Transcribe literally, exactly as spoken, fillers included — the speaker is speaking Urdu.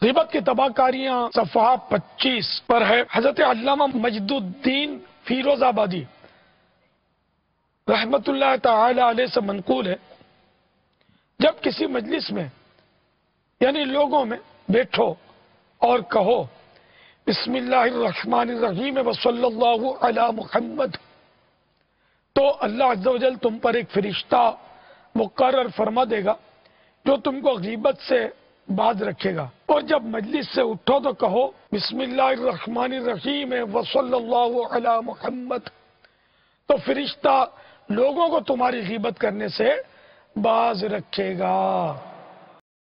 غیبت کی تباہ کاریاں صفحہ پچیس پر ہے۔ حضرت علامہ مجد الدین فیروز آبادی رحمت اللہ تعالی علیہ سے منقول ہے، جب کسی مجلس میں یعنی لوگوں میں بیٹھو اور کہو بسم اللہ الرحمن الرحیم وصلی اللہ علی محمد، تو اللہ عز و جل تم پر ایک فرشتہ مقرر فرما دے گا جو تم کو غیبت سے باز رکھے گا۔ اور جب مجلس سے اٹھو تو کہو بسم اللہ الرحمن الرحیم وصلی اللہ علی محمد، تو فرشتہ لوگوں کو تمہاری غیبت کرنے سے باز رکھے گا۔